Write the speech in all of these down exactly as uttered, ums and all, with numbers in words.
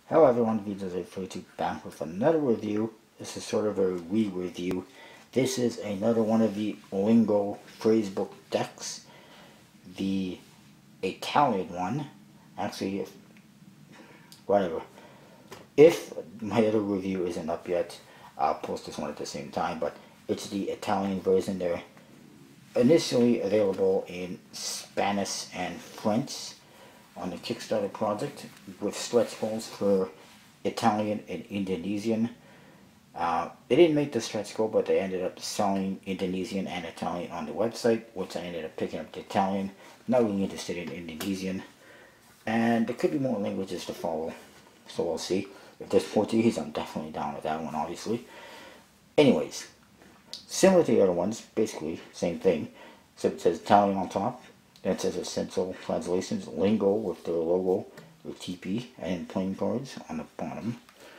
Hello everyone, V J forty-two back with another review. This is sort of a re-review. This is another one of the Lingo phrasebook decks. The Italian one. Actually, if, whatever. If my other review isn't up yet, I'll post this one at the same time, but it's the Italian version. They're initially available in Spanish and French on the Kickstarter project with stretch goals for Italian and Indonesian. Uh, they didn't make the stretch goal, but they ended up selling Indonesian and Italian on the website, which I ended up picking up the Italian. Not really interested in Indonesian. And there could be more languages to follow, so we'll see. If there's Portuguese, I'm definitely down with that one, obviously. Anyways, similar to the other ones, basically same thing, except it says Italian on top. Then it says Essential Translations, Lingo with their logo, their T P, and playing cards on the bottom.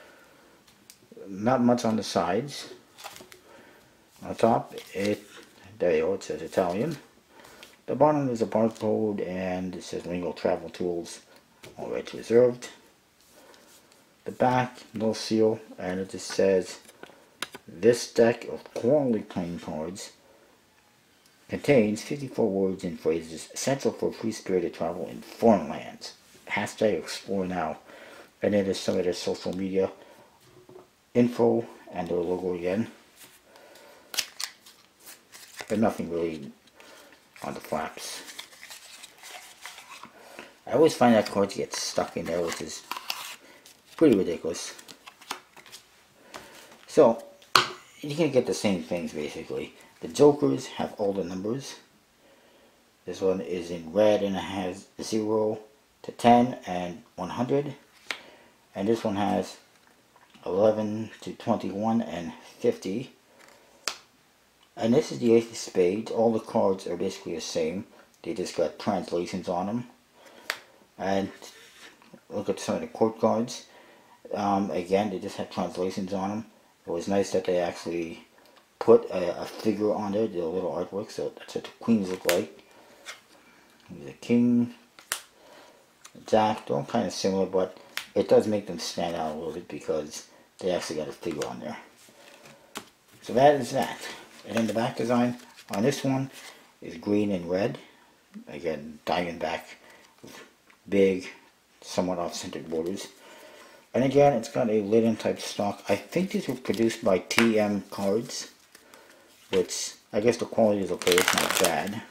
Not much on the sides. On top, it there you go, it says Italian. The bottom is a barcode, and it says Lingo Travel Tools, all rights reserved. The back, no seal, and it just says, this deck of quality playing cards contains fifty-four words and phrases essential for free-spirited travel in foreign lands. Hashtag explore now. And then there's some of their social media info and their logo again. But nothing really on the flaps. I always find that cards get stuck in there, which is pretty ridiculous. So, you can get the same things basically. The jokers have all the numbers. This one is in red and it has zero to ten and one hundred. And this one has eleven to twenty-one and fifty. And this is the ace of spades. All the cards are basically the same. They just got translations on them. And look at some of the court cards. Um, again, they just have translations on them. It was nice that they actually put a, a figure on there, the little artwork, so that's what the queens look like. The king, jack, they're all kind of similar, but it does make them stand out a little bit because they actually got a figure on there. So that is that. And then the back design on this one is green and red. Again, diamond back with big, somewhat off-centered borders. And again, it's got a linen type stock. I think these were produced by T M Cards, which I guess the quality is okay, it's not bad.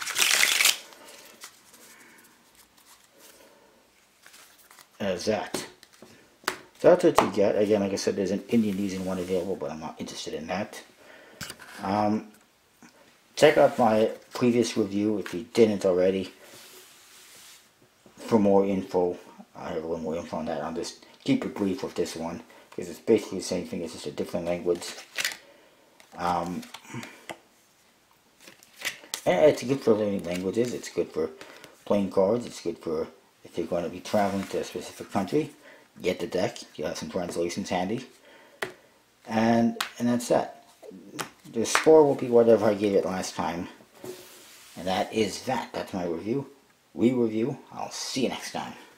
As that. So that's what you get. Again, like I said, there's an Indonesian one available, but I'm not interested in that. Um, check out my previous review if you didn't already for more info. I have a little more info on that. I'll just keep it brief with this one because it's basically the same thing, it's just a different language. Um, and it's good for learning languages, it's good for playing cards, it's good for if you're going to be traveling to a specific country. Get the deck, you have some translations handy. And, and that's that. The score will be whatever I gave it last time. And that is that. That's my review. We review. I'll see you next time.